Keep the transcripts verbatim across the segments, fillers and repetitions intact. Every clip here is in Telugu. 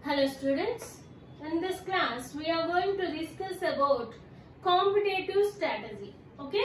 Hello students, in this class we are going to discuss about competitive strategy. Okay?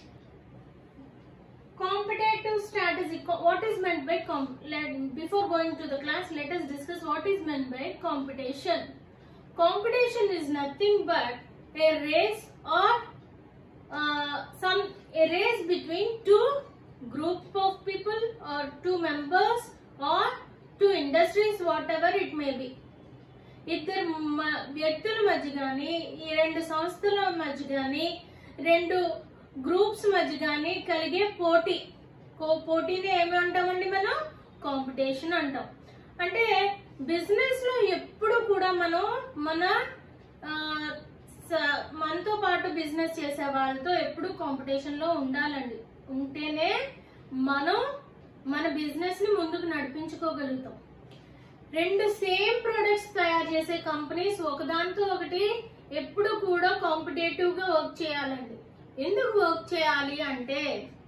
Competitive strategy, what is meant by comp let, before going to the class, let us discuss what is meant by competition. Competition is nothing but a race or uh, some a race between two group of people or two members or two industries, whatever it may be. ఇద్దరు వ్యక్తుల మధ్య కానీ ఈ రెండు సంస్థల మధ్య కానీ రెండు గ్రూప్స్ మధ్య కానీ కలిగే పోటీ పోటీని ఏమి అంటామండి మనం? కాంపిటీషన్ అంటాం. అంటే బిజినెస్ లో ఎప్పుడు కూడా మనం మన మనతో పాటు బిజినెస్ చేసే వాళ్ళతో ఎప్పుడు కాంపిటీషన్ లో ఉండాలండి. ఉంటేనే మనం మన బిజినెస్ ని ముందుకు నడిపించుకోగలుగుతాం. రెండు సేమ్ ప్రొడక్ట్స్ తయారు చేసే కంపెనీస్ ఒకదానితో ఒకటి ఎప్పుడు కూడా కాంపిటేటివ్ గా వర్క్ చేయాలండి. ఎందుకు వర్క్ చేయాలి అంటే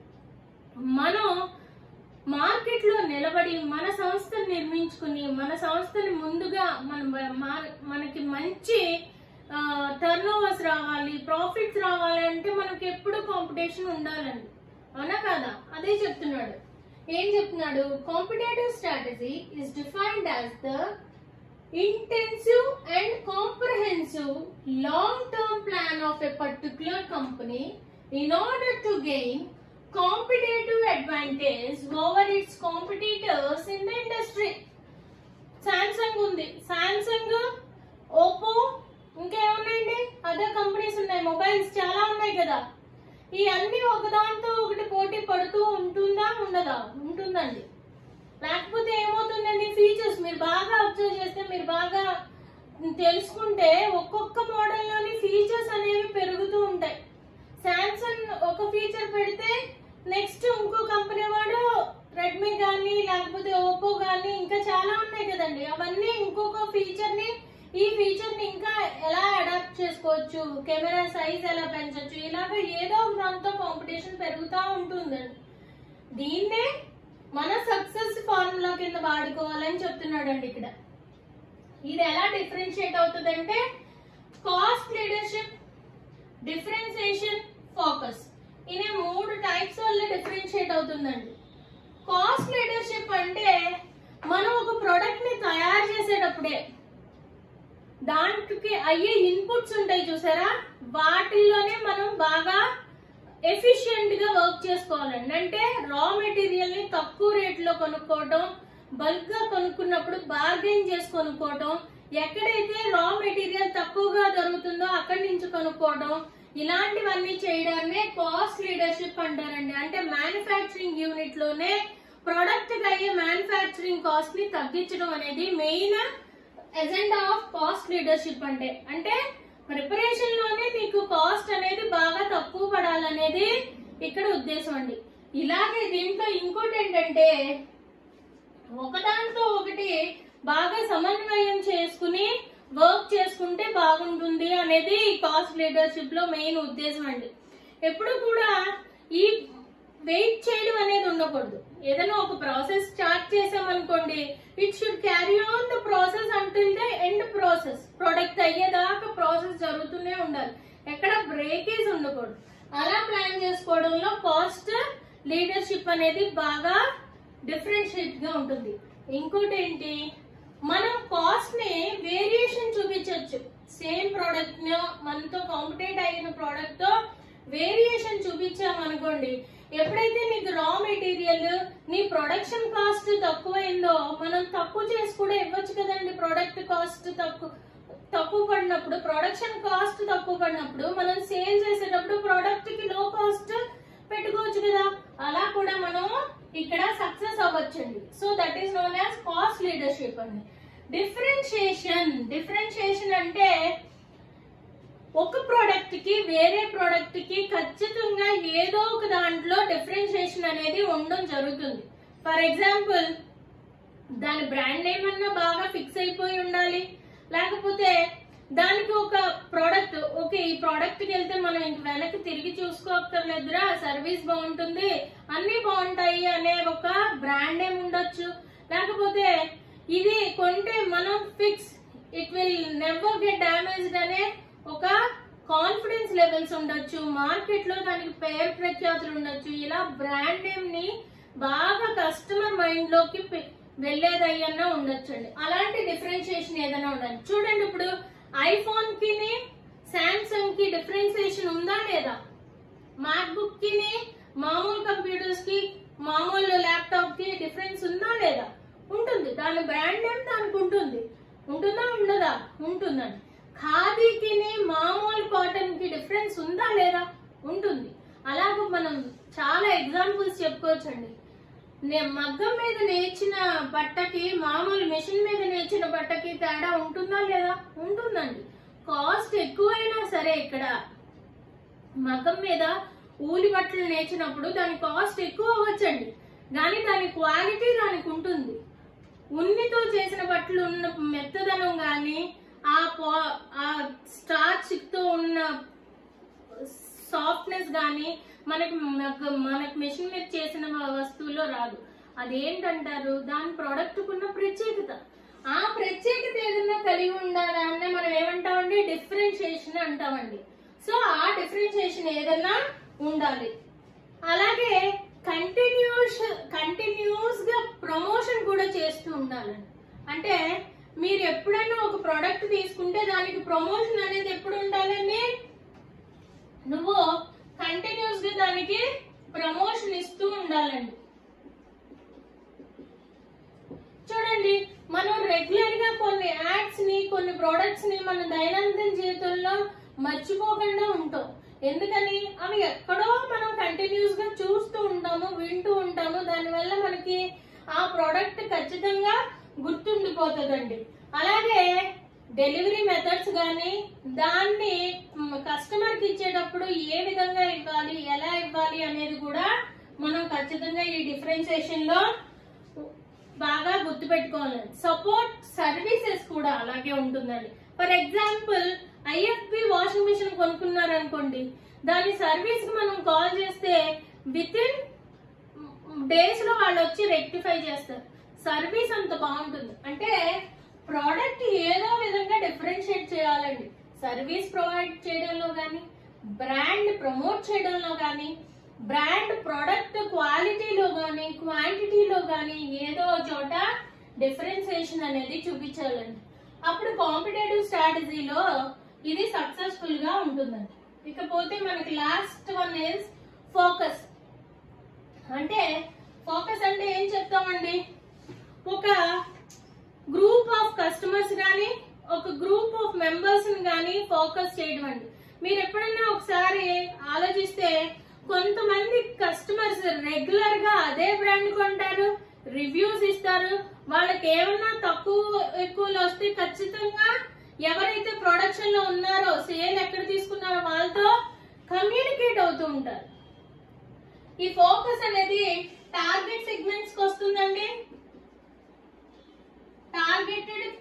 మనం మార్కెట్ లో నిలబడి మన సంస్థను నిర్మించుకుని మన సంస్థని ముందుగా మన మనకి మంచి టర్న్ ఓవర్స్ రావాలి, ప్రాఫిట్స్ రావాలి అంటే మనకి ఎప్పుడు కాంపిటీషన్ ఉండాలండి. అవునా కాదా? అదే చెప్తున్నాడు. ఏం చెప్తున్నాడు? Competitive strategy is defined as the intensive and comprehensive long term plan of a particular company in order to gain competitive advantage over its competitors in the industry. Samsung ఉంది, సామ్సంగ్, ఓపో, ఇంకేమున్నాయండి, అదర్ కంపెనీస్ ఉన్నాయి, మొబైల్స్ చాలా ఉన్నాయి కదా. ఈ అన్ని ఒకదాంతో ఒకటి పోటీ పడుతూ ఉంటుందా ఉండదా? ఉంటుందండి. లేకపోతే ఏమవుతుందండి, ఫీచర్స్ మీరు బాగా అబ్జర్వ్ చేస్తే, మీరు బాగా తెలుసుకుంటే ఒక్కొక్క మోడల్ లోని ఫీచర్స్ అనేవి పెరుగుతూ ఉంటాయి. సామ్సంగ్ ఒక ఫీచర్ పెడితే నెక్స్ట్ ఇంకో కంపెనీ వాడు రెడ్మీ కానీ లేకపోతే ఓపో కానీ ఇంకా చాలా ఉన్నాయి కదండి, అవన్నీ ఇంకొక ఫీచర్ ని ఈ ఫీచర్ ని ఇంకా ఎలా అడాప్ట్ చేసుకోవచ్చు, కెమెరా సైజ్ ఎలా పెంచవచ్చు, ఇలాగ ఏదో ఒక దాంతో కాంపిటీషన్ పెరుగుతూ ఉంటుందండి. దీన్నే మన సక్సెస్ ఫార్ములా కింద వాడుకోవాలని చెప్తున్నాడండి ఇక్కడ. ఇది ఎలా డిఫరెన్షియేట్ అవుతుంది అంటే కాస్ట్ లీడర్షిప్, డిఫరెన్సియేషన్, ఫోకస్ ఇనే మూడు టైప్స్ వల్ల డిఫరెన్షియేట్ అవుతుందండి. కాస్ట్ లీడర్షిప్ అంటే మనం ఒక ప్రొడక్ట్ ని తయారు చేసేటప్పుడే దానికి అయ్యే ఇన్పుట్స్ ఉంటాయి చూసారా, వాటిల్లోనే మనం బాగా ఎఫిషియెంట్ గా వర్క్ చేసుకోవాలండి. అంటే రా మెటీరియల్ ని తక్కువ రేట్ లో కొనుక్కోవడం, బల్క్ గా కొనుక్కున్నప్పుడు బార్గెన్ చేసి కొనుక్కోవడం, ఎక్కడైతే రా మెటీరియల్ తక్కువగా దొరుకుతుందో అక్కడి నుంచి కొనుక్కోవడం, ఇలాంటివన్నీ చేయడాన్నే కాస్ట్ లీడర్షిప్ అంటారండి. అంటే మ్యానుఫ్యాక్చరింగ్ యూనిట్ లోనే ప్రొడక్ట్ కి అయ్యే మ్యానుఫ్యాక్చరింగ్ కాస్ట్ ని తగ్గించడం అనేది main agenda of cost leadership. అంటే అంటే ప్రిపరేషన్ లోనే మీకు కాస్ట్ అనేది బాగా తక్కువ పడాలనేది ఇక్కడ ఉద్దేశం అండి. ఇలాగే దీంట్లో ఇంకోటి ఏంటంటే ఒకదాంతో ఒకటి బాగా సమన్వయం చేసుకుని వర్క్ చేసుకుంటే బాగుంటుంది అనేది కాస్ట్ లీడర్షిప్ లో మెయిన్ ఉద్దేశం అండి. ఎప్పుడు కూడా ఈ వెయిట్ చేయడం అనేది ఉండకూడదు. ఏదైనా ఒక ప్రాసెస్ స్టార్ట్ చేసామనుకోండి, it should carry on the process until the end process. Product అయ్యేదాకా ప్రాసెస్ జరుగుతూనే ఉండాలి, ఎక్కడ బ్రేకేజ్ ఉండకూడదు. అలా ప్లాన్ చేసుకోవడంలో కాస్ట్ లీడర్షిప్ అనేది బాగా డిఫరెన్షియేట్ గా ఉంటుంది. ఇంకోటి ఏంటి, మనం కాస్ట్ ని వేరియేషన్ చూపించవచ్చు. సేమ్ ప్రోడక్ట్ ని మనతో కాంపిటేట్ అయిన ప్రోడక్ట్ తో వేరియేషన్ చూపించామనుకోండి, ఎప్పుడైతే నీకు రా మెటీరియల్ నీ ప్రొడక్షన్ కాస్ట్ తక్కువైందో మనం తక్కువ చేసి కూడా ఇవ్వచ్చు కదండి. ప్రొడక్ట్ కాస్ట్ తక్కువ తక్కువ పడినప్పుడు, ప్రొడక్షన్ కాస్ట్ తక్కువ పడినప్పుడు మనం సేల్ చేసేటప్పుడు ప్రొడక్ట్ కి లో కాస్ట్ పెట్టుకోవచ్చు కదా. అలా కూడా మనం ఇక్కడ సక్సెస్ అవ్వచ్చండి. So that is known as cost leadership అండి. డిఫరెన్షియేషన్ డిఫరెన్షియేషన్ అంటే ఒక ప్రోడక్ట్ కి వేరే ప్రోడక్ట్ కి ఖచ్చితంగా ఏదో ఒక దాంట్లో డిఫరెన్షియేషన్ అనేది ఉండడం జరుగుతుంది. ఫర్ ఎగ్జాంపుల్, దాని బ్రాండ్ నేమ్ అన్నా బాగా ఫిక్స్ అయిపోయి ఉండాలి, లేకపోతే దానికి ఒక ప్రోడక్ట్, ఓకే ఈ ప్రోడక్ట్ కి వెళ్తే మనం ఇంక వెనక్కి తిరిగి చూసుకోక్కర్లేదురా, సర్వీస్ బాగుంటుంది, అన్ని బాగుంటాయి అనే ఒక బ్రాండ్ నేమ్ ఉండొచ్చు. లేకపోతే ఇది కొంటే మనం fix it will never get damaged అనే ఒక కాన్ఫిడెన్స్ లెవెల్స్ ఉండొచ్చు, మార్కెట్ లో దానికి పేరు ప్రఖ్యాతులు ఉండొచ్చు. ఇలా బ్రాండ్ నేమ్ ని బాగా కస్టమర్ మైండ్ లోకి వెళ్లేదయ్యన్నా ఉండొచ్చు అండి. అలాంటి డిఫరెన్షియేషన్ ఏదైనా ఉండాలి. చూడండి, ఇప్పుడు ఐఫోన్ కి సామ్సంగ్ కి డిఫరెన్షియేషన్ ఉందా లేదా? మ్యాక్ బుక్ కి మామూలు కంప్యూటర్స్ కి మామూలు ల్యాప్టాప్ కి డిఫరెన్స్ ఉందా లేదా? ఉంటుంది. దాని బ్రాండ్ నేమ్ దానికి ఉంటుంది. ఉంటుందా ఉండదా? ఉంటుందండి. ఖాదీకి మామూలు కాటన్ కి డిఫరెన్స్ ఉందా లేదా? ఉంటుంది. అలాగే మనం చాలా ఎగ్జాంపుల్స్ చెప్పుకోవచ్చండి. మగ్గం మీద నేర్చిన బట్టకి మామూలు మెషిన్ మీద నేర్చిన బట్టకి తేడా ఉంటుందా లేదా? ఉంటుందండి. కాస్ట్ ఎక్కువైనా సరే ఇక్కడ మగ్గం మీద ఊలి బట్టలు నేర్చినప్పుడు దాని కాస్ట్ ఎక్కువ అవ్వచ్చండి, కానీ దాని క్వాలిటీ దానికి ఉంటుంది. ఉన్నితో చేసిన బట్టలు ఉన్న మెత్తదనం గాని ఆ ఆ స్టార్చ్ తో ఉన్న సాఫ్ట్నెస్ గాని మనకి మనకి మెషిన్ మీద చేసిన వస్తువులో రాదు. అదేంటంటారు? దాని ప్రోడక్ట్ కున్న ప్రత్యేకత. ఆ ప్రత్యేకత ఏదన్నా కలిగి ఉండాలంటే మనం ఏమంటామండి? డిఫరెన్షియేషన్ అంటామండి. సో ఆ డిఫరెన్షియేషన్ ఏదన్నా ఉండాలి. అలాగే కంటిన్యూస్ కంటిన్యూస్ గా ప్రమోషన్ కూడా చేస్తూ ఉండాలండి. అంటే మీరు ఎప్పుడైనా ఒక ప్రోడక్ట్ తీసుకుంటే దానికి ప్రమోషన్ అనేది ఎప్పుడు ఉండాలండి? నువ్వు కంటిన్యూస్ గా దానికి ప్రమోషన్ ఇస్తూ ఉండాలండి. చూడండి, మనం రెగ్యులర్ గా కొన్ని యాడ్స్ ని కొన్ని ప్రొడక్ట్స్ ని మన దైనందిన జీవితంలో మర్చిపోకుండా ఉంటాం. ఎందుకని? అవి ఎక్కడో మనం కంటిన్యూస్ గా చూస్తూ ఉంటాము, వింటూ ఉంటాము. దానివల్ల మనకి ఆ ప్రోడక్ట్ ఖచ్చితంగా గుర్తుండిపోతుందండి. అలాగే డెలివరీ మెథడ్స్ గానీ దాన్ని కస్టమర్ కి ఇచ్చేటప్పుడు ఏ విధంగా ఇవ్వాలి, ఎలా ఇవ్వాలి అనేది కూడా మనం ఖచ్చితంగా ఈ డిఫరెన్షియేషన్ లో బాగా గుర్తు పెట్టుకోవాలి. సపోర్ట్ సర్వీసెస్ కూడా అలాగే ఉంటుందండి. For example, IFB washing machine కొనుక్కున్నారు అనుకోండి, దాని సర్వీస్ కి మనం కాల్ చేస్తే విత్ ఇన్ డేస్ లో వాళ్ళు వచ్చి రెక్టిఫై చేస్తారు. సర్వీస్ అంత బాగుంటుంది. అంటే ప్రోడక్ట్ ఏదో విధంగా డిఫరెన్షియేట్ చేయాలండి. సర్వీస్ ప్రొవైడ్ చేయడంలో గానీ, బ్రాండ్ ప్రమోట్ చేయడంలో గానీ, బ్రాండ్ ప్రొడక్ట్ క్వాలిటీలో గానీ, క్వాంటిటీలో గానీ ఏదో చోట డిఫరెన్షియేషన్ అనేది చూపించాలండి. అప్పుడు కాంపిటేటివ్ స్ట్రాటజీలో ఇది సక్సెస్ఫుల్ గా ఉంటుందండి. ఇకపోతే మనకి లాస్ట్ వన్ ఇస్ ఫోకస్. అంటే ఫోకస్ అంటే ఏం చెప్తామండి? ఒక గ్రూప్ ఆఫ్ కస్టమర్స్ గానీ, ఒక గ్రూప్ ఆఫ్ మెంబర్స్ గానీ ఫోకస్ చేయడం అండి. మీరు ఎప్పుడైనా ఒకసారి ఆలోచిస్తే కొంతమంది కస్టమర్స్ రెగ్యులర్ గా అదే బ్రాండ్ కొంటారు, రివ్యూస్ ఇస్తారు. వాళ్ళకి ఏమన్నా తక్కువ ఎక్కువలు వస్తే ఖచ్చితంగా ఎవరైతే ప్రొడక్షన్ లో ఉన్నారో, సేల్ ఎక్కడ తీసుకున్నారో వాళ్ళతో కమ్యూనికేట్ అవుతూ ఉంటారు. ఈ ఫోకస్ అనేది టార్గెట్ సెగ్మెంట్స్ కి వస్తుందండి. టార్గెటెడ్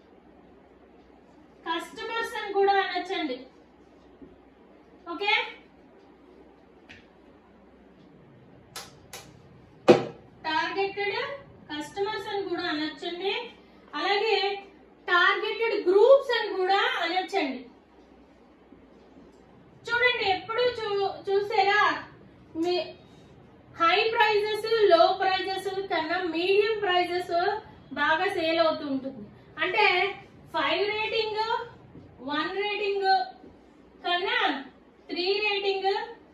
కస్టమర్స్ అని కూడా అనొచ్చండి. ఓకే, టార్గెటెడ్ కస్టమర్స్ అని కూడా అనొచ్చండి. అలాగే టార్గెటెడ్ గ్రూప్స్ అని కూడా అనొచ్చండి. చూడండి, ఎప్పుడు చూ చూసారా మీ హై ప్రైజెస్ లో ప్రైజెస్ కన్నా మీడియం ప్రైజెస్ బాగా సేల్ అవుతూ ఉంటుంది. అంటే ఫైవ్ రేటింగ్, వన్ రేటింగ్ కన్నా త్రీ రేటింగ్,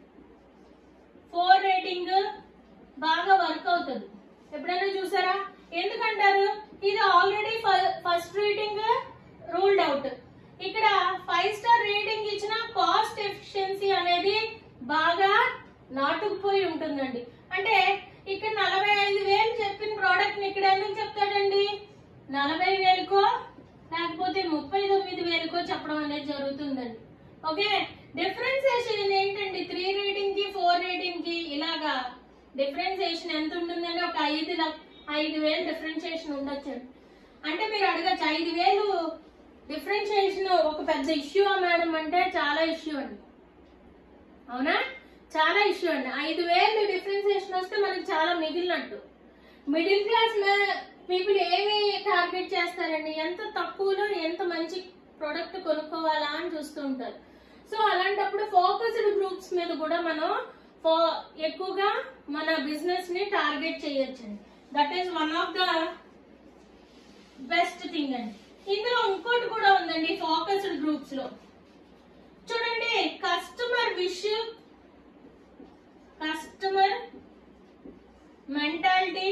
ఫోర్ రేటింగ్ బాగా వర్క్ అవుతుంది. ఎప్పుడైనా చూసారా? ఎందుకంటారు? ఇది already first rating ruled out. ఇక్కడ ఫైవ్ స్టార్ రేటింగ్ ఇచ్చిన కాస్ట్ ఎఫిషియన్సీ అనేది బాగా నాటుకుపోయి ఉంటుందండి. అంటే ఇక్కడ నలభై ఐదు వేలు చెప్పిన ప్రోడక్ట్ ని ఇక్కడ ఎందుకు చెప్తాడండి? నలభై వేలకో లేకపోతే ముప్పై తొమ్మిది వేలకో చెప్పడం అనేది జరుగుతుందండి. ఓకే, డిఫరెన్సియేషన్ ఏంటండి? త్రీ రేటింగ్ కి ఫోర్ రేటింగ్ కి ఇలాగా డిఫరెన్సియేషన్ ఎంత ఉంటుందండి? ఒక ఐదు ఐదు వేలు డిఫరెన్సియేషన్ ఉండొచ్చు. అంటే మీరు అడగచ్చు, ఐదు వేలు డిఫరెన్షియేషన్ ఒక పెద్ద ఇష్యూ మేడం అంటే చాలా ఇష్యూ అండి. అవునా? చాలా ఇష్యూ అండి. ఐదు వేలు డిఫరెన్షియేషన్ వస్తే మనకి చాలా మిగిలినట్టు. మిడిల్ క్లాస్ పీపుల్ ఏమి టార్గెట్ టార్గెట్ చేస్తారండి, ఎంత తక్కువలో ఎంత మంచి ప్రోడక్ట్ కొనుక్కోవాలా అని చూస్తూ ఉంటారు. సో అలాంటప్పుడు ఫోకస్డ్ గ్రూప్స్ మీద కూడా మనం ఎక్కువగా మన బిజినెస్ ని టార్గెట్ చేయొచ్చండి. That is one of the best thing అండి. ఇందులో ఇంకోటి కూడా ఉందండి ఫోకస్డ్ గ్రూప్స్ లో. చూడండి, customer wish, customer mentality,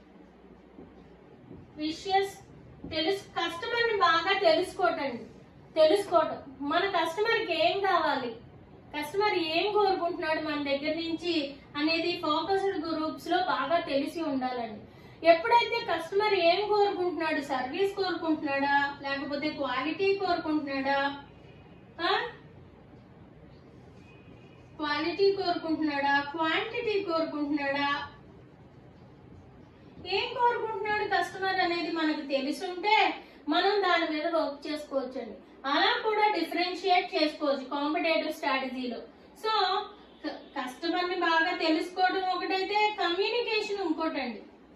wishes తెలుసు, కస్టమర్ ని బాగా తెలుసుకోవటండి తెలుసుకోవటం మన కస్టమర్ కి ఏం కావాలి, కస్టమర్ ఏం కోరుకుంటున్నాడు మన దగ్గర నుంచి అనేది ఫోకస్డ్ గ్రూప్స్ లో బాగా తెలిసి ఉండాలండి. ఎప్పుడైతే కస్టమర్ ఏం కోరుకుంటున్నాడు, సర్వీస్ కోరుకుంటున్నాడా, లేకపోతే క్వాలిటీ కోరుకుంటున్నాడా, క్వాలిటీ కోరుకుంటున్నాడా, క్వాంటిటీ కోరుకుంటున్నాడా, ఏం కోరుకుంటున్నాడు కస్టమర్ అనేది మనకు తెలుసుంటే మనం దాని మీద వర్క్ చేసుకోవచ్చండి. అలా కూడా డిఫరెన్షియేట్ చేసుకోవచ్చు కాంపిటేటివ్ స్ట్రాటజీలో. సో కస్టమర్ ని బాగా తెలుసుకోవడం ఒకటైతే, కమ్యూనికేషన్ ఇంకోటండి.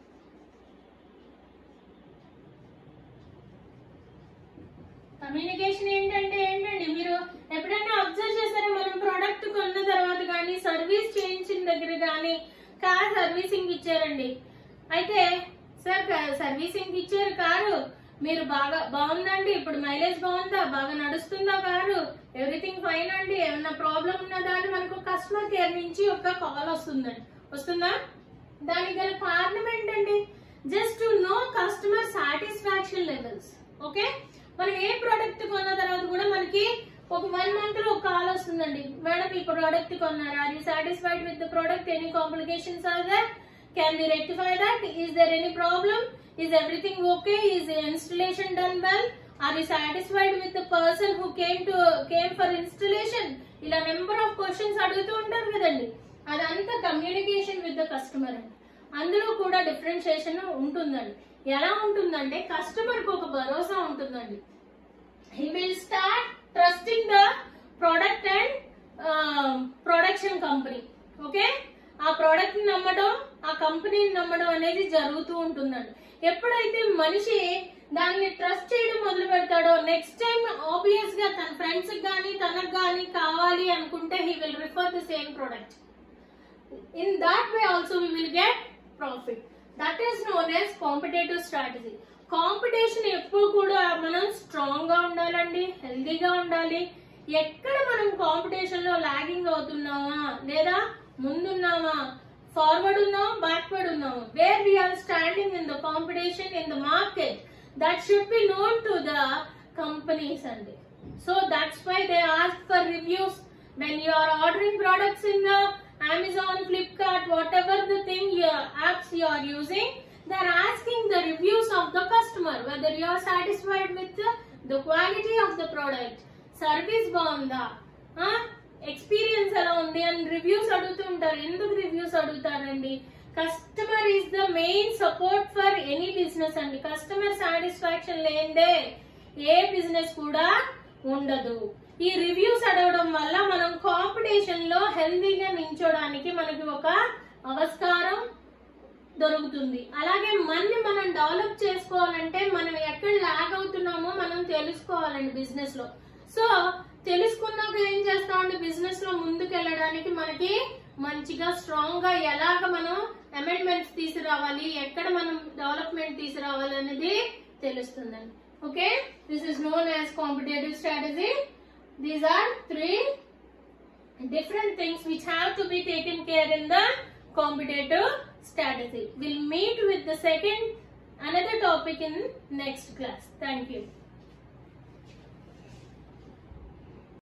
కమ్యూనికేషన్ ఏంటంటే ఏంటండి, మీరు ఎప్పుడైనా అబ్జర్వ్ చేస్తారా, మనం ప్రోడక్ట్ కొన్న తర్వాత కానీ సర్వీస్ చేయించిన దగ్గర కానీ కార్ సర్వీసింగ్ ఇచ్చారండి. అయితే సార్ సర్వీసింగ్ ఇచ్చారు కారు, మీరు బాగా బాగుందండి, ఇప్పుడు మైలేజ్ బాగుందా, బాగా నడుస్తుందా కారు, ఎవ్రీథింగ్ ఫైన్ అండి, ఏమన్నా ప్రాబ్లం ఉన్నదా అని మనకు కస్టమర్ కేర్ నుంచి ఒక కాల్ వస్తుందండి. వస్తుందా? దానికి గల కారణం ఏంటండి, just to know customer satisfaction levels. Okay, మనం ఏ ప్రోడక్ట్ కొన్న తర్వాత కూడా మనకి ఒక వన్ మంత్ లో ఒక కాల్ వస్తుందండి, మేడం ఈ ప్రోడక్ట్ కొన్నారా, are you satisfied with the product, any complications are there, can we rectify that, is there any problem, is everything okay, is the installation done well, are you satisfied with the person who came to came for installation, ila number of questions అడుగుతూ ఉంటారు కదండి. అదంతా కమ్యూనికేషన్ విత్ ద కస్టమర్ అండి. అందులో కూడా డిఫరెన్షియేషన్ ఉంటుందండి. ఎలా ఉంటుందంటే కస్టమర్ కు ఒక భరోసా ఉంటుందండి. he will start trusting the product and uh, production company. Okay, ఆ ప్రోడక్ట్ ని నమ్మడం, ఆ కంపెనీని నమ్మడం అనేది జరుగుతూ ఉంటుందండి. ఎప్పుడైతే మనిషి దాన్ని ట్రస్ట్ చేయడం మొదలు పెడతాడో నెక్స్ట్ టైం ఆబ్వియస్ గా తన ఫ్రెండ్స్ గానీ తనకు గానీ కావాలి అనుకుంటే he will refer the same product. In that way also we will get profit. That is known as competitive strategy. Competition ఎప్పుడు కూడా మనం స్ట్రాంగ్ గా ఉండాలండి, హెల్దీగా ఉండాలి. ఎక్కడ మనం కాంపిటీషన్ లో లాగింగ్ అవుతున్నామా లేదా ముందున్నామా, ఫార్వర్డ్ ఉన్నామా, బ్యాక్వర్డ్ ఉన్నామా, where we are standing in the competition in the market, that should be known to the companies అండి. So that's why they ask for reviews when you are ordering products in the Amazon, Flipkart, whatever the thing your apps you are using, they are asking the reviews of the customer, whether you are satisfied with the, the quality of the product, service బాగుందా, ఎక్స్పీరియన్స్ ఎలా ఉంది అని రివ్యూస్ అడుగుతూ ఉంటారు. ఎందుకు రివ్యూస్ అడుగుతారండి, customer is the main support for any business అండి. కస్టమర్ సాటిస్ఫాక్షన్ లేదే ఏ బిజినెస్ కూడా ఉండదు. ఈ రివ్యూస్ అడగడం వల్ల మనం కాంపిటీషన్ లో హెల్దీగా నించోడానికి మనకి ఒక అవస్కారం దొరుకుతుంది. అలాగే మనని మనం డెవలప్ చేసుకోవాలంటే మనం ఎక్కడ లాగ్ అవుతున్నామో మనం తెలుసుకోవాలండి బిజినెస్ లో. సో తెలుసుకున్నాక ఏం చేస్తామంటే బిజినెస్ లో ముందుకు వెళ్ళడానికి మనకి మంచిగా స్ట్రాంగ్ గా ఎలాగ మనం అమెండ్మెంట్స్ తీసుకురావాలి, ఎక్కడ మనం డెవలప్మెంట్ తీసుకురావాలి అనేది తెలుస్తుందండి. Okay, this is known as competitive strategy. These are three different things which have to be taken care in the competitive strategy. We'll meet with the second another topic in next class. Thank you.